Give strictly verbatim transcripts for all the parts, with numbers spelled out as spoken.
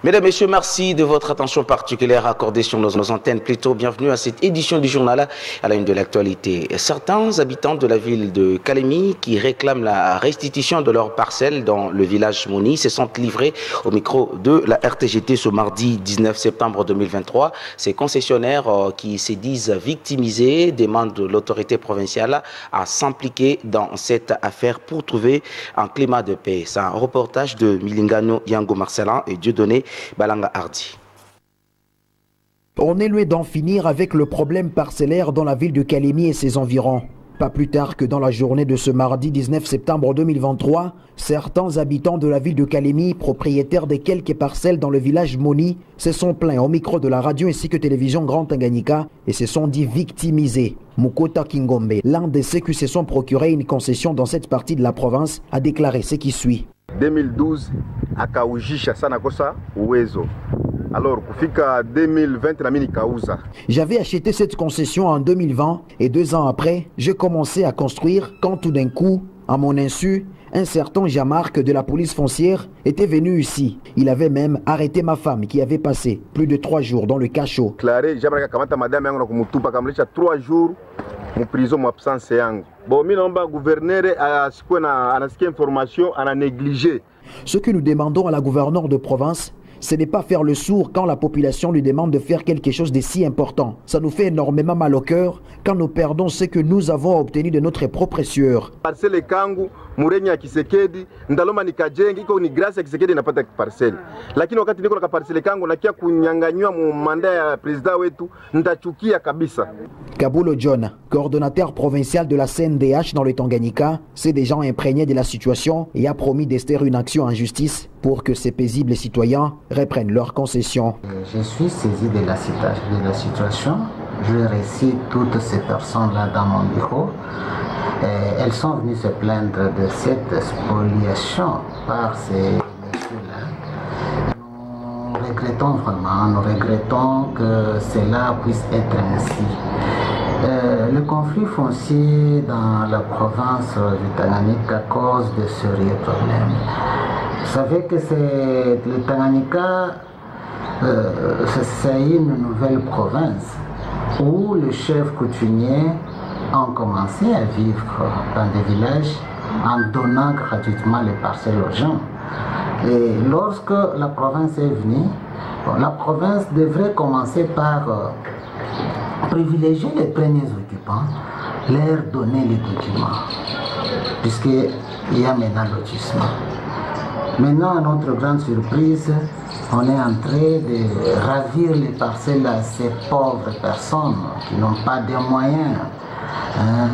Mesdames, Messieurs, merci de votre attention particulière accordée sur nos, nos antennes. Plutôt bienvenue à cette édition du journal à la une de l'actualité. Certains habitants de la ville de Kalemi qui réclament la restitution de leurs parcelles dans le village Moni se sont livrés au micro de la R T G T ce mardi dix-neuf septembre deux mille vingt-trois. Ces concessionnaires euh, qui se disent victimisés demandent l'autorité provinciale à s'impliquer dans cette affaire pour trouver un climat de paix. C'est un reportage de Milingano Yango Marcelin et Dieudonné Balanga Hardy. On est loin d'en finir avec le problème parcellaire dans la ville de Kalemi et ses environs. Pas plus tard que dans la journée de ce mardi dix-neuf septembre deux mille vingt-trois, certains habitants de la ville de Kalemi, propriétaires de quelques parcelles dans le village Moni, se sont plaints au micro de la radio ainsi que télévision Grand Tanganyika et se sont dit victimisés. Mukota Kingombe, l'un de ceux qui se sont procuré une concession dans cette partie de la province, a déclaré ce qui suit. deux mille douze, akaujisha sana kosa uwezo. Alors, kufika deux mille vingt na mini kauza. J'avais acheté cette concession en deux mille vingt et deux ans après, j'ai commencé à construire quand tout d'un coup, à mon insu, un certain Jean-Marc de la police foncière était venu ici. Il avait même arrêté ma femme qui avait passé plus de trois jours dans le cachot. Claré, Jean-Marc kamata madame yango na kumutupa kamlisha trois jours en prison mon absence yango. Bon, mi nomba gouverneur a sikwe na anasikia information ana négligé. Ce que nous demandons à la gouverneure de province, ce n'est pas faire le sourd quand la population lui demande de faire quelque chose de si important. Ça nous fait énormément mal au cœur quand nous perdons ce que nous avons obtenu de notre propre sueur. Parcelle kangu Murenya Kisekedi ndaloma nikajenga iko ni grâce ya Kisekedi napata parcelle. Lakini wakati niko na parcelle kangu nakia kunyanganywa mu manda ya president wetu ndachukia kabisa. Kabulo John, coordonnateur provincial de la C N D H dans le Tanganyika, s'est déjà imprégné de la situation et a promis d'ester une action en justice pour que ces paisibles citoyens reprennent leurs concessions. Je suis saisi de la, de la situation. Je récite toutes ces personnes-là dans mon bureau. Et elles sont venues se plaindre de cette spoliation par ces messieurs-là. Nous regrettons vraiment, nous regrettons que cela puisse être ainsi. Euh, le conflit foncier dans la province du Tanganyika cause de sérieux problèmes. Vous savez que c'est le Tanganyika, euh, c'est une nouvelle province où les chefs coutumiers ont commencé à vivre dans des villages en donnant gratuitement les parcelles aux gens. Et lorsque la province est venue, bon, la province devrait commencer par euh, privilégier les premiers occupants, leur donner les documents, puisqu'il y a maintenant lotissement. Maintenant, à notre grande surprise, on est en train de ravir les parcelles à ces pauvres personnes qui n'ont pas de moyens. Hein?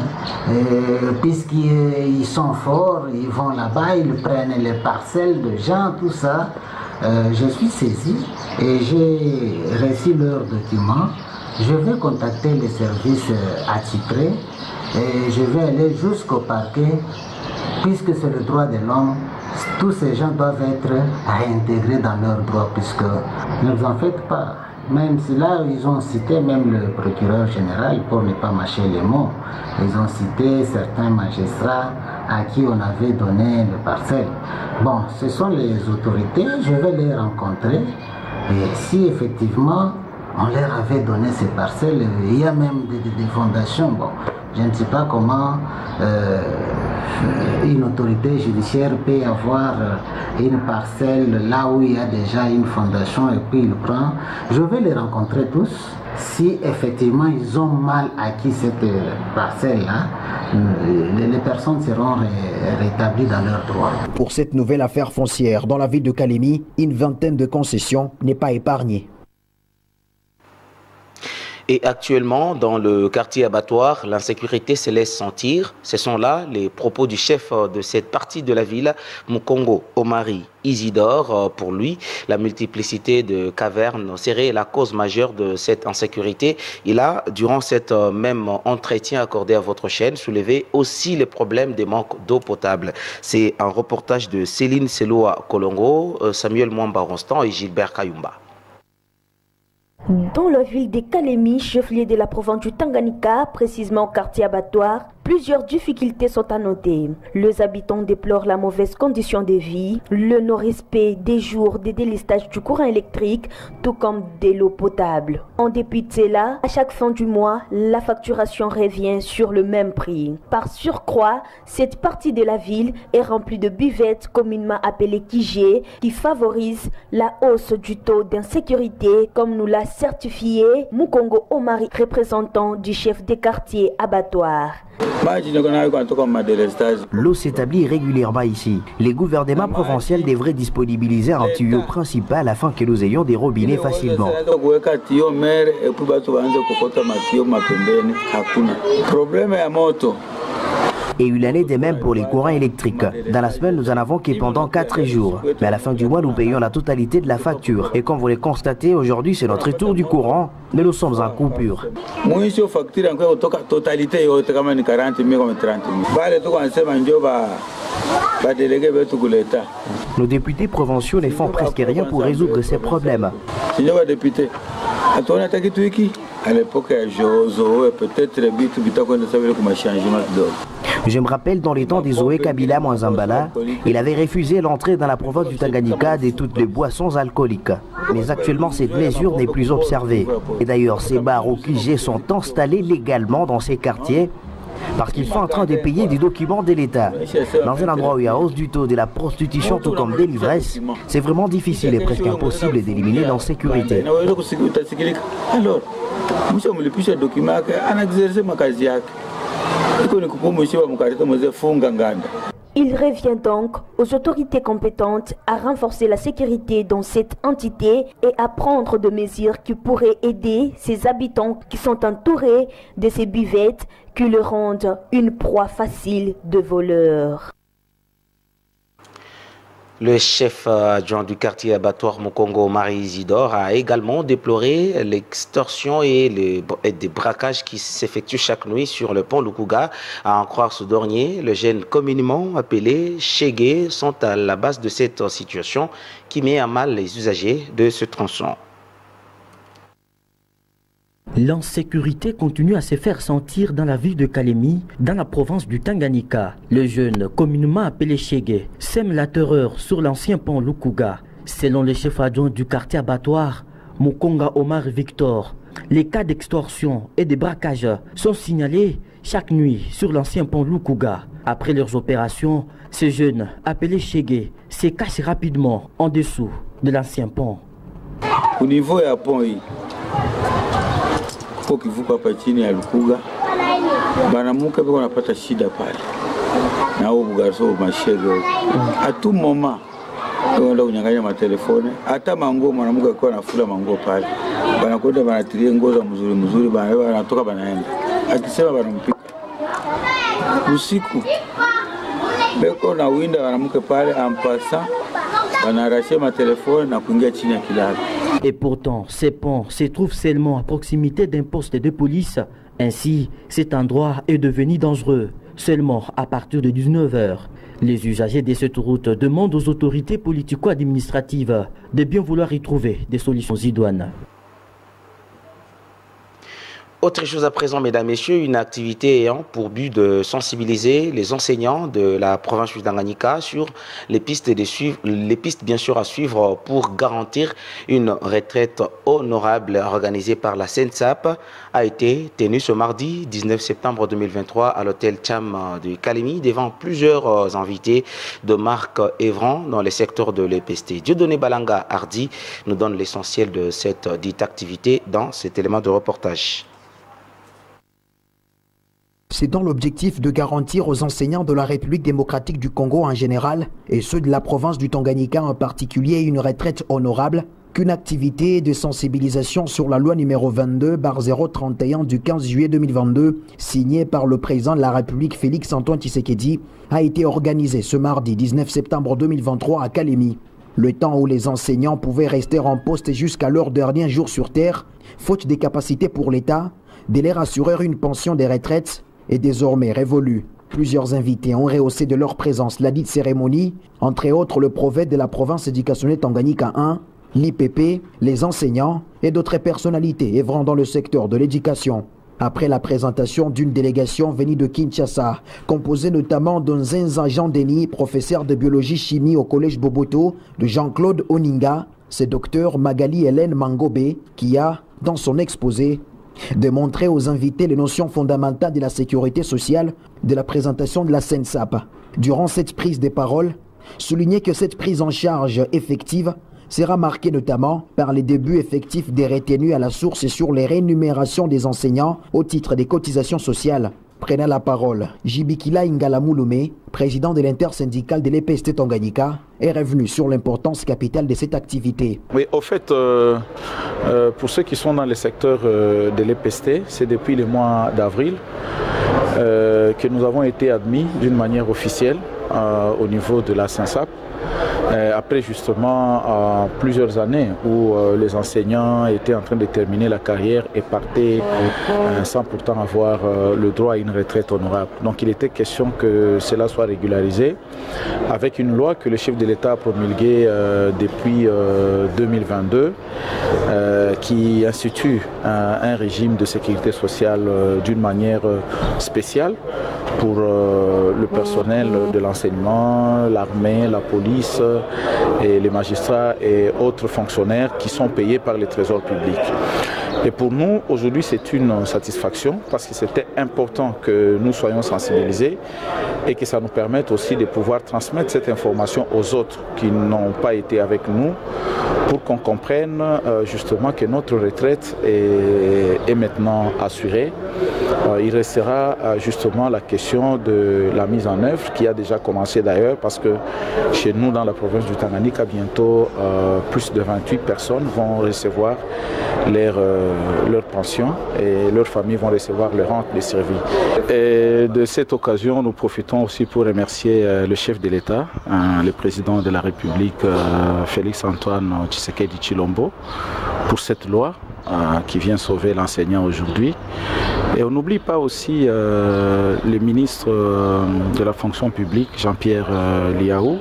Puisqu'ils sont forts, ils vont là-bas, ils prennent les parcelles de gens, tout ça. Euh, je suis saisi et j'ai reçu leurs documents. Je vais contacter les services attitrés et je vais aller jusqu'au parquet, puisque c'est le droit de l'homme. Tous ces gens doivent être réintégrés dans leurs droits, puisque ne vous en faites pas. Même si là, ils ont cité même le procureur général, pour ne pas mâcher les mots, ils ont cité certains magistrats à qui on avait donné le parcelle. Bon, ce sont les autorités, je vais les rencontrer, et si effectivement on leur avait donné ces parcelles, il y a même des, des, des fondations, bon, je ne sais pas comment euh, une autorité judiciaire peut avoir une parcelle là où il y a déjà une fondation et puis il prend. Je vais les rencontrer tous. Si effectivement ils ont mal acquis cette parcelle-là, les personnes seront rétablies dans leurs droits. Pour cette nouvelle affaire foncière dans la ville de Kalemi, une vingtaine de concessions n'est pas épargnée. Et actuellement, dans le quartier abattoir, l'insécurité se laisse sentir. Ce sont là les propos du chef de cette partie de la ville, Mukongo Omari Isidore. Pour lui, la multiplicité de cavernes serait la cause majeure de cette insécurité. Il a, durant cet même entretien accordé à votre chaîne, soulevé aussi les problèmes des manques d'eau potable. C'est un reportage de Céline Seloa Kolongo, Samuel Mwamba Ronstan et Gilbert Kayumba. Dans la ville de Kalemi, chef-lieu de la province du Tanganyika, précisément au quartier abattoir, Plusieurs difficultés sont à noter. Les habitants déplorent la mauvaise condition de vie, le non-respect des jours de délestage du courant électrique, tout comme de l'eau potable. En dépit de cela, à chaque fin du mois, la facturation revient sur le même prix. Par surcroît, cette partie de la ville est remplie de buvettes communément appelées Kijé, qui favorisent la hausse du taux d'insécurité, comme nous l'a certifié Mukongo Omari, représentant du chef des quartiers abattoirs. L'eau s'établit régulièrement ici. Les gouvernements provinciaux devraient disponibiliser un tuyau principal afin que nous ayons des robinets facilement. Et il en est de même pour les courants électriques. Dans la semaine, nous en avons que pendant quatre jours. Mais à la fin du mois, nous payons la totalité de la facture. Et comme vous le constatez, aujourd'hui, c'est notre tour du courant, mais nous sommes en coupure. Nos députés provinciaux ne font presque rien pour résoudre ces problèmes. À l'époque, peut-être je me rappelle dans les temps des Zoé Kabila Mwanzambala, il avait refusé l'entrée dans la province du Tanganyika de toutes les boissons alcooliques. Mais actuellement, cette mesure n'est plus observée. Et d'ailleurs, ces bars au Kijé sont installés légalement dans ces quartiers parce qu'ils sont en train de payer des documents de l'État. Dans un endroit où il y a hausse du taux de la prostitution tout comme des livresses, c'est vraiment difficile et presque impossible d'éliminer l'insécurité. Alors, il revient donc aux autorités compétentes à renforcer la sécurité dans cette entité et à prendre des mesures qui pourraient aider ces habitants qui sont entourés de ces buvettes qui leur rendent une proie facile de voleurs. Le chef adjoint du quartier abattoir Mukongo Omari Isidore a également déploré l'extorsion et les et des braquages qui s'effectuent chaque nuit sur le pont Lukuga. À en croire ce dernier, les jeunes communément appelés Chégué sont à la base de cette situation qui met à mal les usagers de ce tronçon. L'insécurité continue à se faire sentir dans la ville de Kalemi, dans la province du Tanganyika. Le jeune, communément appelé Chégué, sème la terreur sur l'ancien pont Lukuga. Selon le chef adjoint du quartier abattoir, Mukonga Omar Victor, les cas d'extorsion et de braquage sont signalés chaque nuit sur l'ancien pont Lukuga. Après leurs opérations, ces jeunes, appelés Chégué, se cachent rapidement en dessous de l'ancien pont. Au niveau du pont, kivuka hapa chini ya Lukuga banamuke biko napata shida pale na huo bugaso mashego a tout moment wanaenda kunyang'anya matelefone hata manguo mwanamuke kwa anafula manguo pale banakwenda banatilia nguo za mzuri mzuri bana wanatoka banaenda akisema banampika usiku beko na winda banamuke pale ampasa banarashe matelefone na kuingia chini ya kilalo. Et pourtant, ces ponts se trouvent seulement à proximité d'un poste de police. Ainsi, cet endroit est devenu dangereux. Seulement à partir de dix-neuf heures. Les usagers de cette route demandent aux autorités politico-administratives de bien vouloir y trouver des solutions idoines. Autre chose à présent, mesdames, messieurs, une activité ayant pour but de sensibiliser les enseignants de la province du Tanganyika sur les pistes, de suivre, les pistes bien sûr à suivre pour garantir une retraite honorable organisée par la SENSAP a été tenue ce mardi dix-neuf septembre deux mille vingt-trois à l'hôtel Cham de Kalemi devant plusieurs invités de Marc Evran dans les secteurs de l'E P S T. Dieudonné Balanga Hardy nous donne l'essentiel de cette dite activité dans cet élément de reportage. C'est dans l'objectif de garantir aux enseignants de la République démocratique du Congo en général et ceux de la province du Tanganyika en particulier une retraite honorable qu'une activité de sensibilisation sur la loi numéro vingt-deux barre zéro trente et un du quinze juillet deux mille vingt-deux signée par le président de la République Félix Antoine Tshisekedi a été organisée ce mardi dix-neuf septembre deux mille vingt-trois à Kalemi. Le temps où les enseignants pouvaient rester en poste jusqu'à leur dernier jour sur terre, faute des capacités pour l'État, de leur assurer une pension des retraites est désormais révolu. Plusieurs invités ont rehaussé de leur présence la dite cérémonie, entre autres le prophète de la province éducationnelle Tanganyika un, l'I P P, les enseignants et d'autres personnalités œuvrant dans le secteur de l'éducation. Après la présentation d'une délégation venue de Kinshasa, composée notamment d'un Jean Denis, professeur de biologie-chimie au collège Boboto, de Jean-Claude Oninga, c'est docteur Magali Hélène Mangobe qui a, dans son exposé, démontré aux invités les notions fondamentales de la sécurité sociale de la présentation de la SENSAP. Durant cette prise de parole, souligner que cette prise en charge effective sera marquée notamment par les débuts effectifs des retenues à la source et sur les rémunérations des enseignants au titre des cotisations sociales. Prenant la parole, Jibikila Ingalamouloumé, président de l'intersyndicale de l'E P S T Tanganyika, est revenu sur l'importance capitale de cette activité. Oui, au fait, euh, euh, pour ceux qui sont dans le secteur euh, de l'E P S T, c'est depuis le mois d'avril euh, que nous avons été admis d'une manière officielle euh, au niveau de la SENSAP. Euh, après justement euh, plusieurs années où euh, les enseignants étaient en train de terminer la carrière et partaient euh, sans pourtant avoir euh, le droit à une retraite honorable. Donc il était question que cela soit régularisé avec une loi que le chef de l'État a promulguée euh, depuis euh, deux mille vingt-deux euh, qui institue un, un régime de sécurité sociale euh, d'une manière euh, spéciale pour euh, le personnel de l'enseignement, l'armée, la police et les magistrats et autres fonctionnaires qui sont payés par les trésors publics. Et pour nous, aujourd'hui, c'est une satisfaction parce que c'était important que nous soyons sensibilisés et que ça nous permette aussi de pouvoir transmettre cette information aux autres qui n'ont pas été avec nous pour qu'on comprenne euh, justement que notre retraite est, est maintenant assurée. Euh, il restera euh, justement la question de la mise en œuvre qui a déjà commencé d'ailleurs parce que chez nous dans la province du Tanganyika, bientôt euh, plus de vingt-huit personnes vont recevoir leur, euh, leur pension et leurs familles vont recevoir leur rente de survie. Et de cette occasion, nous profitons aussi pour remercier euh, le chef de l'État, hein, le président de la République, euh, Félix Antoine Tshisekedi Tshilombo, pour cette loi euh, qui vient sauver l'enseignant aujourd'hui. Et on n'oublie pas aussi euh, le ministre euh, de la fonction publique, Jean-Pierre euh, Liaou,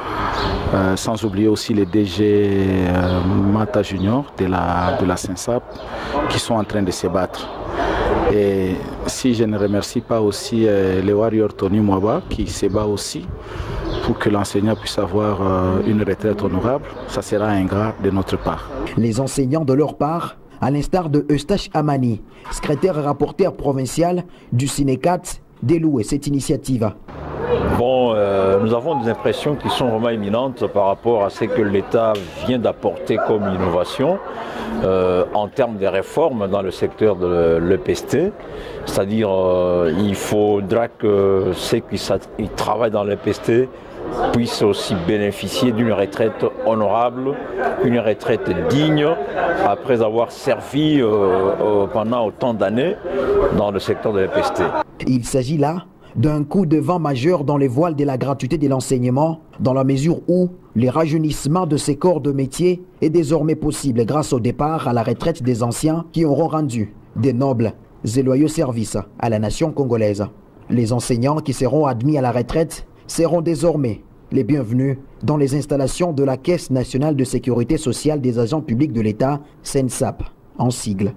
euh, sans oublier aussi les D G euh, Mata Junior de la, de la SENSAP qui sont en train de se battre. Et si je ne remercie pas aussi euh, le warrior Tony Mwaba qui se bat aussi pour que l'enseignant puisse avoir euh, une retraite honorable, ça sera ingrat de notre part. Les enseignants de leur part, à l'instar de Eustache Amani, secrétaire rapporteur provincial du Sinécat, délouent cette initiative. Bon, euh, nous avons des impressions qui sont vraiment imminentes par rapport à ce que l'État vient d'apporter comme innovation euh, en termes de réformes dans le secteur de l'E P S T. C'est-à-dire euh, il faudra que ceux qui, qui travaillent dans l'E P S T puissent aussi bénéficier d'une retraite honorable, une retraite digne, après avoir servi euh, euh, pendant autant d'années dans le secteur de l'E P S T. Il s'agit là d'un coup de vent majeur dans les voiles de la gratuité de l'enseignement, dans la mesure où le rajeunissement de ces corps de métier est désormais possible grâce au départ à la retraite des anciens qui auront rendu des nobles et loyaux services à la nation congolaise. Les enseignants qui seront admis à la retraite seront désormais les bienvenus dans les installations de la Caisse nationale de sécurité sociale des agents publics de l'État, SENSAP, en sigle.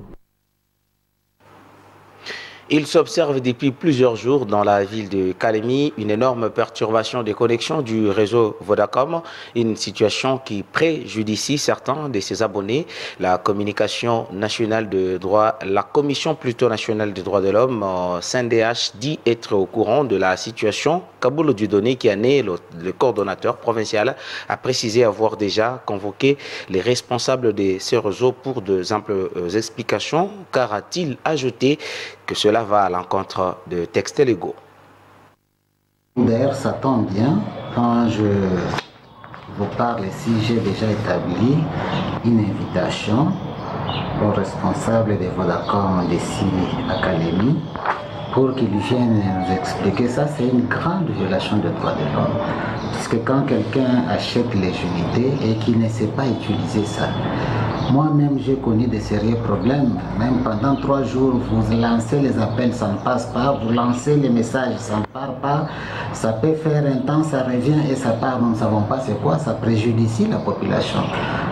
Il s'observe depuis plusieurs jours dans la ville de Kalemi une énorme perturbation des connexions du réseau Vodacom, une situation qui préjudicie certains de ses abonnés. La communication nationale de droit, la commission plutôt nationale des droits de l'homme, C N D H, dit être au courant de la situation. Kaboul Dieudonné, qui en est le, le coordonnateur provincial, a précisé avoir déjà convoqué les responsables de ces réseaux pour de amples explications, car a-t-il ajouté que cela va à l'encontre de textes légaux. D'ailleurs, ça tombe bien. Quand je vous parle ici, j'ai déjà établi une invitation aux responsables de Vodacom d'ici à Kalemi pour qu'ils viennent nous expliquer. Ça, c'est une grande violation des droits de l'homme. Parce que quand quelqu'un achète les unités et qu'il ne sait pas utiliser ça, moi-même, j'ai connu des sérieux problèmes. Même pendant trois jours, vous lancez les appels, ça ne passe pas. Vous lancez les messages, ça ne part pas. Ça peut faire un temps, ça revient et ça part. Nous ne savons pas c'est quoi. Ça préjudicie la population.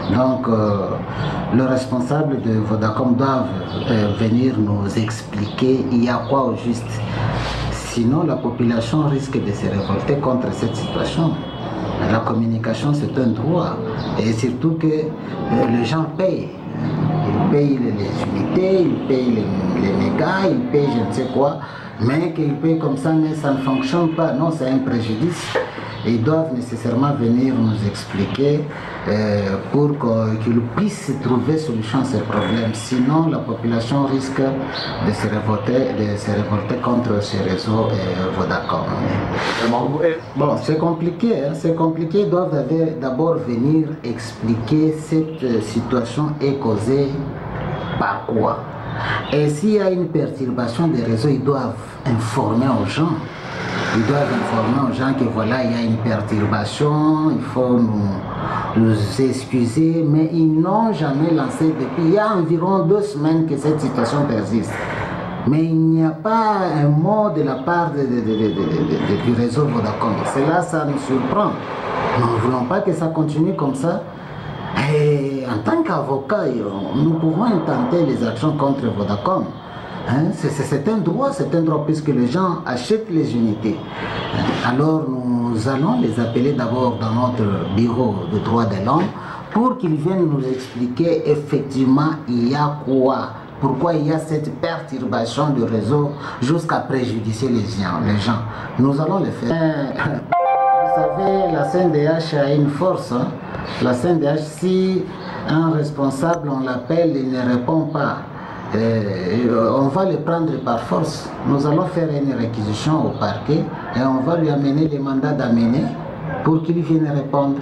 Donc, euh, le responsable de Vodacom doit euh, venir nous expliquer il y a quoi au juste. Sinon, la population risque de se révolter contre cette situation. La communication, c'est un droit. Et surtout que euh, les gens payent. Ils payent les unités, ils payent les, les mégas, ils payent je ne sais quoi. Mais qu'ils payent comme ça, mais ça ne fonctionne pas. Non, c'est un préjudice. Ils doivent nécessairement venir nous expliquer euh, pour qu'ils puissent trouver solution à ces problèmes. Sinon, la population risque de se révolter, de se révolter contre ce réseau euh, Vodacom. Bon, c'est compliqué, hein, c'est compliqué. Ils doivent d'abord venir expliquer cette situation est causée par quoi. Et s'il y a une perturbation des réseaux, ils doivent informer aux gens. Ils doivent informer aux gens que voilà, il y a une perturbation, il faut nous, nous excuser, mais ils n'ont jamais lancé depuis il y a environ deux semaines que cette situation persiste. Mais il n'y a pas un mot de la part de, de, de, de, de, de, du réseau Vodacom. Cela, ça nous surprend. Nous ne voulons pas que ça continue comme ça. Et en tant qu'avocat, nous pouvons intenter les actions contre Vodacom. Hein? C'est un droit, c'est un droit puisque les gens achètent les unités. Alors nous allons les appeler d'abord dans notre bureau de droit de l'homme pour qu'ils viennent nous expliquer effectivement il y a quoi, pourquoi il y a cette perturbation du réseau jusqu'à préjudicer les gens. Les gens. Nous allons le faire. Vous savez, la C N D H a une force. Hein? La C N D H, si un responsable, on l'appelle, il ne répond pas. Et on va le prendre par force. Nous allons faire une réquisition au parquet et on va lui amener les mandats d'amener pour qu'il vienne répondre.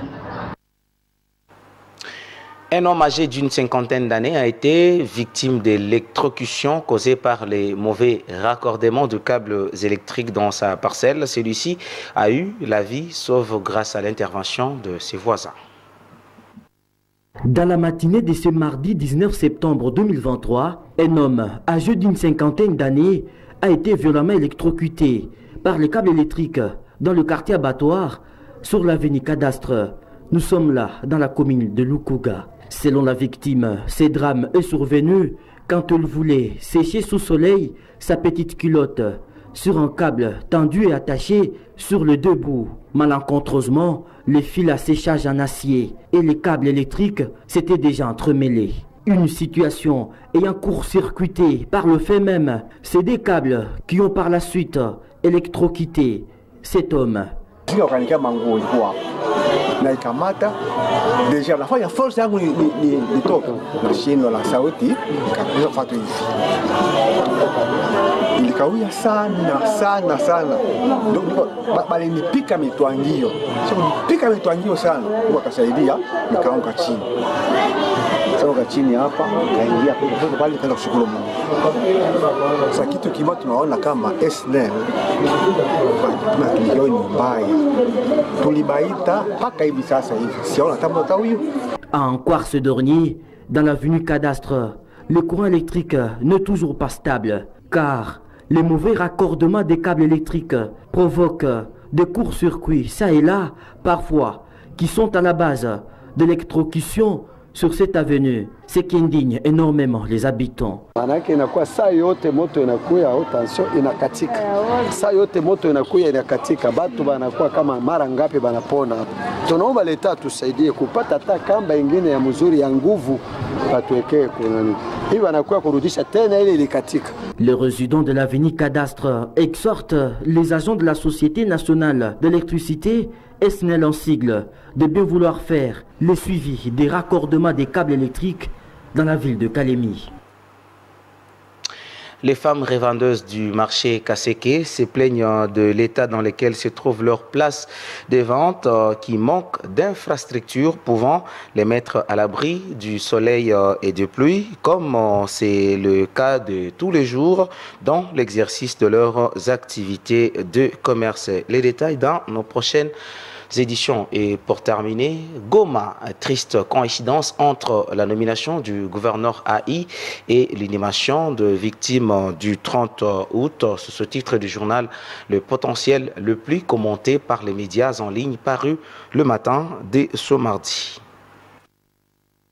Un homme âgé d'une cinquantaine d'années a été victime d'électrocution causée par les mauvais raccordements de câbles électriques dans sa parcelle. Celui-ci a eu la vie sauve grâce à l'intervention de ses voisins. Dans la matinée de ce mardi dix-neuf septembre deux mille vingt-trois, un homme âgé d'une cinquantaine d'années a été violemment électrocuté par les câbles électriques dans le quartier abattoir sur l'avenue Cadastre. Nous sommes là dans la commune de Lukuga. Selon la victime, ce drame est survenu quand elle voulait sécher sous soleil sa petite culotte sur un câble tendu et attaché sur le deux bouts. Malencontreusement, les fils à séchage en acier et les câbles électriques s'étaient déjà entremêlés. Une situation ayant court-circuité par le fait même, c'est des câbles qui ont par la suite électrocuté cet homme. Naikamata deja nafanya force yangu nitoka nashindwa na sauti kabisa fatu hivi ilikawia sana sana sana ndio bali nipika mitwangio sio nipika mitwangio sana kwa kasaidia nikaanguka chini sasa chini hapa kaingia kwa pale kaenda kushukuru Mungu. Sasa kitu kimoja tunaona kama S N L tunatujoi mbaya tulibaita mpaka hivi sasa hivi siona kama huyu. En Quartz Dornier, dans l'avenue Cadastre, le courant électrique n'est toujours pas stable car les mauvais raccordements des câbles électriques provoquent des courts-circuits ça et là parfois qui sont à la base de l'électrocution sur cette avenue, ce qui indigne énormément les habitants. Manake inakuwa saa yote moto inakuya au tension inakatika. Saa yote moto inakuya inakatika. Batu banakuwa kama mara ngapi banapona. Tunaomba leta tusaidie kupata hata kamba ingine ya mzuri ya nguvu batuwekee kunani. Hivi banakuwa kurudisha tena ile ilikatika. Le résident de l'avenue Cadastre exhorte les agents de la Société nationale d'électricité S N L en sigle de bien vouloir faire le suivi des raccordements des câbles électriques dans la ville de Kalemi. Les femmes revendeuses du marché Kaseke se plaignent de l'état dans lequel se trouve leur place de vente qui manque d'infrastructures pouvant les mettre à l'abri du soleil et de pluie, comme c'est le cas de tous les jours dans l'exercice de leurs activités de commerce. Les détails dans nos prochaines éditions. Et pour terminer, Goma, triste coïncidence entre la nomination du gouverneur A I et l'inhumation de victimes du trente août. C'est ce titre du journal Le Potentiel le plus commenté par les médias en ligne paru le matin de ce mardi.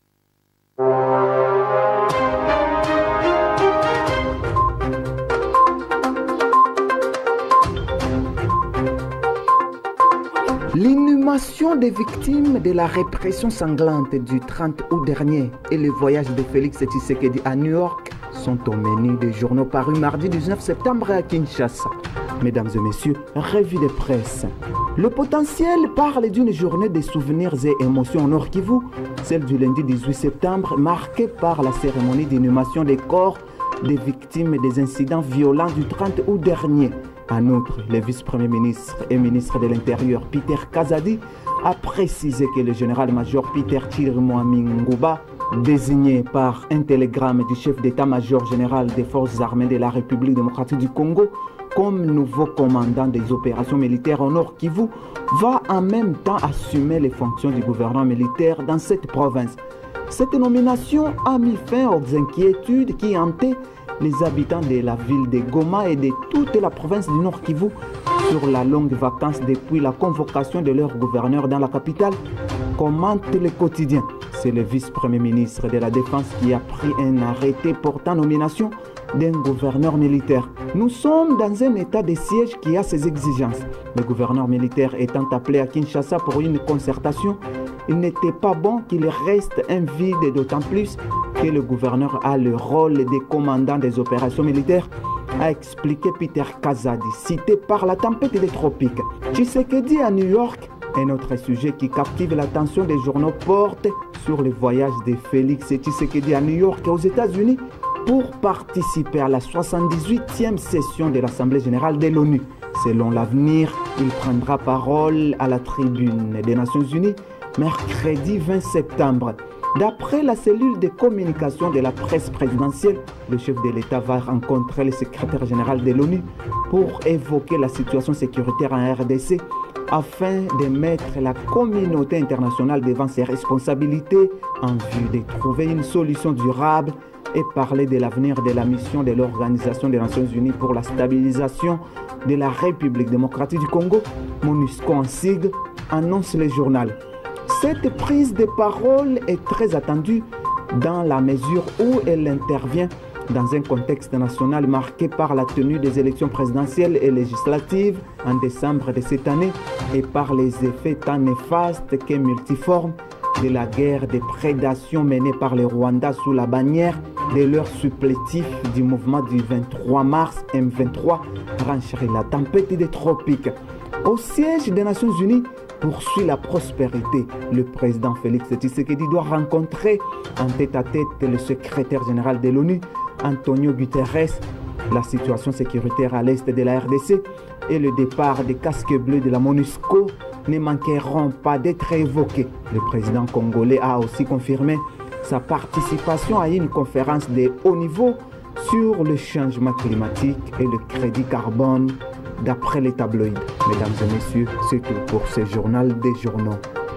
L'inhumation des victimes de la répression sanglante du trente août dernier et le voyage de Félix Tshisekedi à New York sont au menu des journaux parus mardi dix-neuf septembre à Kinshasa. Mesdames et messieurs, revue de presse. Le potentiel parle d'une journée de souvenirs et émotions au Nord Kivu, celle du lundi dix-huit septembre, marquée par la cérémonie d'inhumation des corps des victimes des incidents violents du trente août dernier. En outre, le vice-premier ministre et ministre de l'Intérieur Peter Kazadi a précisé que le général-major Peter Chirimwami Ngouba, désigné par un télégramme du chef d'état-major général des forces armées de la République démocratique du Congo comme nouveau commandant des opérations militaires au Nord Kivu, va en même temps assumer les fonctions du gouvernement militaire dans cette province. Cette nomination a mis fin aux inquiétudes qui hantaient les habitants de la ville de Goma et de toute la province du Nord Kivu sur la longue vacance depuis la convocation de leur gouverneur dans la capitale, commente le quotidien. C'est le vice-premier ministre de la Défense qui a pris un arrêté portant nomination d'un gouverneur militaire. Nous sommes dans un état de siège qui a ses exigences. Le gouverneur militaire étant appelé à Kinshasa pour une concertation, il n'était pas bon qu'il reste un vide, d'autant plus que le gouverneur a le rôle de commandant des opérations militaires, a expliqué Peter Kazadi, cité par la tempête des tropiques. Tshisekedi à New York, un autre sujet qui captive l'attention des journaux, porte sur le voyage de Félix Tshisekedi à New York et aux États-Unis pour participer à la soixante-dix-huitième session de l'Assemblée générale de l'ONU. Selon l'Avenir, il prendra parole à la tribune des Nations unies mercredi vingt septembre. D'après la cellule de communication de la presse présidentielle, le chef de l'État va rencontrer le secrétaire général de l'ONU pour évoquer la situation sécuritaire en R D C afin de mettre la communauté internationale devant ses responsabilités en vue de trouver une solution durable et parler de l'avenir de la mission de l'Organisation des Nations Unies pour la stabilisation de la République démocratique du Congo, MONUSCO en sigle, annonce le journal. Cette prise de parole est très attendue dans la mesure où elle intervient dans un contexte national marqué par la tenue des élections présidentielles et législatives en décembre de cette année et par les effets tant néfastes que multiformes de la guerre de prédation menée par le Rwanda sous la bannière de leur supplétif du mouvement du vingt-trois mars M vingt-trois, renchérit la tempête des tropiques. Au siège des Nations Unies, poursuit la prospérité. Le président Félix Tshisekedi doit rencontrer en tête-à-tête le secrétaire général de l'ONU, Antonio Guterres. La situation sécuritaire à l'est de la R D C et le départ des casques bleus de la MONUSCO ne manqueront pas d'être évoqués. Le président congolais a aussi confirmé sa participation à une conférence de haut niveau sur le changement climatique et le crédit carbone d'après les tabloïds. Mesdames et messieurs, c'est tout pour ce journal des journaux.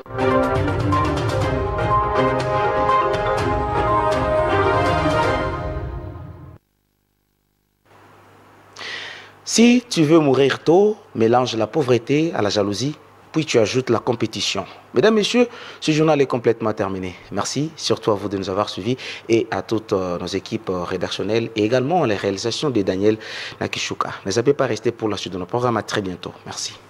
Si tu veux mourir tôt, mélange la pauvreté à la jalousie, puis tu ajoutes la compétition. Mesdames, Messieurs, ce journal est complètement terminé. Merci surtout à vous de nous avoir suivis et à toutes nos équipes rédactionnelles et également les réalisations de Daniel Nakishuka. Ne zappez pas rester pour la suite de nos programmes. À très bientôt. Merci.